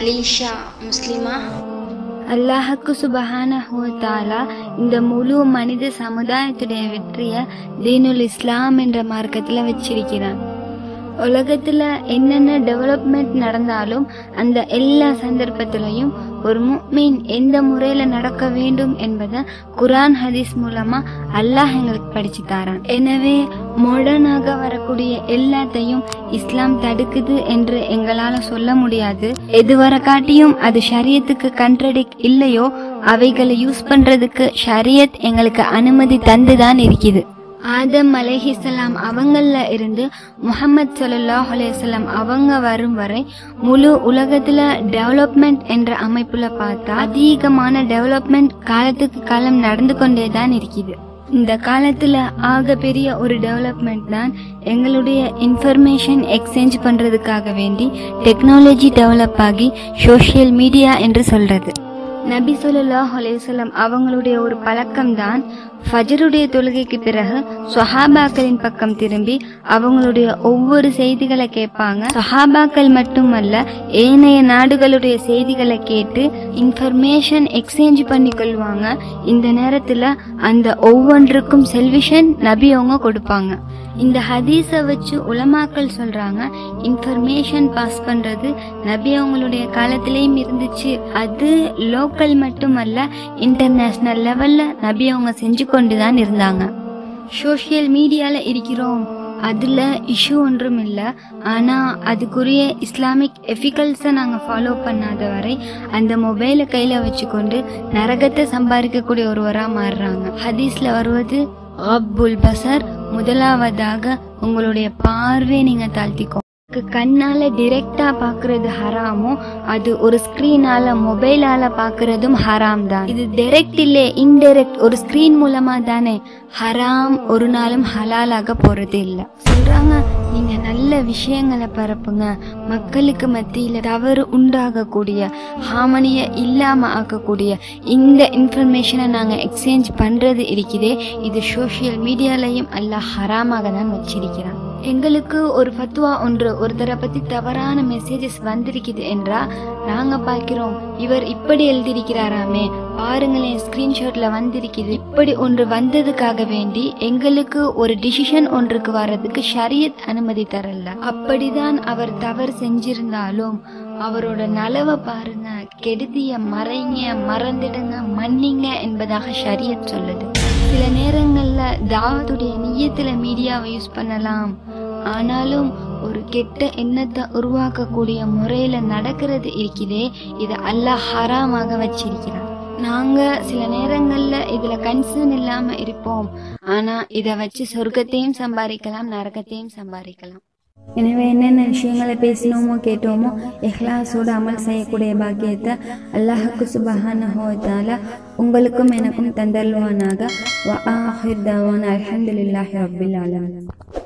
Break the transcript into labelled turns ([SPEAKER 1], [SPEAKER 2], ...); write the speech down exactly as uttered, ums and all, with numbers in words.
[SPEAKER 1] அலீஷா முஸ்லிமா.
[SPEAKER 2] அல்லாஹுக்கு சுபஹானஹு வ தஆலா இந்த முழு மனித சமுதாயத்துடைய வெற்றியை தீனுல் இஸ்லாம் என்ற மார்க்கத்துல வச்சிருக்கிறான். உலகத்துல என்னென்ன டெவலப்மெண்ட் நடந்தாலும் அந்த எல்லா சந்தர்ப்பத்திலையும் ஒரு முஃமின் எந்த முறையில நடக்க வேண்டும் என்பதை குர்ஆன் ஹதீஸ் மூலமா அல்லாஹ் எங்களுக்கு படிச்சு தாரான். எனவே மாடர்னாக வரக்கூடிய எல்லாத்தையும் இஸ்லாம் தடுக்குது என்று எங்களால சொல்ல முடியாது. எதுவரை காட்டியும் அது ஷரியத்துக்கு கண்ட்ரடிக்ட் இல்லையோ அவைகளை யூஸ் பண்றதுக்கு ஷரியத் எங்களுக்கு அனுமதி தந்துதான் இருக்குது. ஆதம் அலைஹிஸ்ஸலாம் அவங்கள இருந்து முஹம்மது ஸல்லல்லாஹு அலைஹி வஸல்லம் அவங்க வரும் வரை முழு உலகத்துல டெவலப்மெண்ட் என்ற அமைப்புல பார்த்தா அதிகமான டெவலப்மெண்ட் காலத்துக்கு காலம் நடந்து கொண்டே தான் இருக்குது. இந்த காலத்துல ஆக பெரிய ஒரு டெவலப்மெண்ட் தான் எங்களுடைய இன்ஃபர்மேஷன் எக்ஸ்சேஞ்ச் பண்றதுக்காக வேண்டி டெக்னாலஜி டெவலப் ஆகி சோஷியல் மீடியா என்று சொல்றது. நபி ஸல்லல்லாஹு அலைஹி வஸல்லம் அவங்களுடைய ஒரு பழக்கம் தான் ஃபஜ்ருடைய தொழுகைக்கு பிறகு சஹாபாக்களின் பக்கம் திரும்பி அவங்களுடைய ஒவ்வொரு செய்திகளை கேட்பாங்க. சஹாபாக்கள் மட்டுமல்ல ஏனைய நாடுகளுடைய செய்திகளை கேட்டு இன்ஃபர்மேஷன் எக்ஸ்சேஞ்ச் பண்ணி கொள்வாங்க. இந்த நேரத்துல அந்த ஒவ்வொன்றுக்கும் செல்விஷன் நபி அவங்க கொடுப்பாங்க. இந்த ஹதீஸை வச்சு உலமாக்கள் சொல்றாங்க இன்ஃபர்மேஷன் பாஸ் பண்றது நபி அவங்களுடைய காலத்திலேயும் இருந்துச்சு. அது லோக்கல் மட்டுமல்ல இன்டர்நேஷனல் லெவல்ல நபி அவங்க செஞ்சு கொண்டுதான் இருந்தாங்க. சோஷியல் மீடியால இருக்கிறோம், அதுல இஷ்யூ ஒன்றும் இல்லை. ஆனா அதுக்குரிய இஸ்லாமிக் எஃபிகல்ஸை நாங்க ஃபாலோ பண்ணாத வரை அந்த மொபைலை கையில வச்சுக்கொண்டு நரகத்தை சம்பாதிக்கக்கூடிய ஒருவரா மாறுறாங்க. ஹதீஸ்ல வருவது அப்புல் பசர், முதலாவதாக உங்களுடைய பார்வை நீங்க தாழ்த்திக்கோ. கண்ணால டிரெக்டா பாக்குறது ஹராமோ அது ஒரு ஸ்கிரீனால மொபைலால பாக்குறதும் ஹராம் தான். இது டைரக்ட் இல்ல இன்டைரக்ட் ஒரு ஸ்கிரீன் மூலமா தானே. ஹராம் ஒரு நாளும் ஹலாலாக போறது இல்ல. சொல்றாங்க நீங்க நல்ல விஷயங்களை பரப்புங்க, மக்களுக்கு மத்தியில தவறு உண்டாகக்கூடிய ஹாமனிய இல்லாம ஆக்கக்கூடிய இந்த இன்ஃபர்மேஷனை நாங்க எக்ஸ்சேஞ்ச் பண்றது இருக்குதே இது சோஷியல் மீடியாலையும் அல்லாஹ் ஹராமாக தான் வச்சிருக்கிறான். எங்களுக்கு ஒரு ஃபத்வா ஒன்று ஒருத்தரை பத்தி தவறான மெசேஜஸ் வந்திருக்குது என்றா நாங்க பார்க்கிறோம் இவர் இப்படி எழுதியிருக்கிறாராமே பாருங்களேன் ஸ்கிரீன்ஷாட்ல வந்திருக்குது. இப்படி ஒன்று வந்ததுக்காக வேண்டி எங்களுக்கு ஒரு டிசிஷன் ஒன்றுக்கு வர்றதுக்கு ஷரியத் அனுமதி தரல. அப்படிதான் அவர் தவறு செஞ்சிருந்தாலும் அவரோட நலவை பாருங்க, கெடுதிய மறைங்க, மறந்துடுங்க, மன்னிங்க என்பதாக ஷரியத் சொல்லுது. சில நேரங்கள்ல தாவத்துடைய நியத்துல மீடியாவை யூஸ் பண்ணலாம், ஆனாலும் ஒரு கெட்ட எண்ணத்தை உருவாக்கக்கூடிய முறையில நடக்கிறது இருக்குதே இது அல்லாஹ் ஹராமாக வச்சிருக்கிறான். நாங்க சில நேரங்கள்ல இதுல கன்சர்ன் இல்லாம இருப்போம், ஆனா இத வச்சு சொர்க்கத்தையும் சம்பாதிக்கலாம் நரகத்தையும் சம்பாதிக்கலாம். எனவே என்னென்ன விஷயங்களை பேசினோமோ கேட்டோமோ இஹ்லாஸோடு அமல் செய்யக்கூடிய பாக்கியத்தை அல்லாஹுக்கு சுப்ஹானஹு வ தஆலா உங்களுக்கும் எனக்கும் தந்தருள்வானாக. வ ஆஹிர் தஅவானா அல்ஹம்துலில்லாஹி ரப்பில் ஆலமீன்.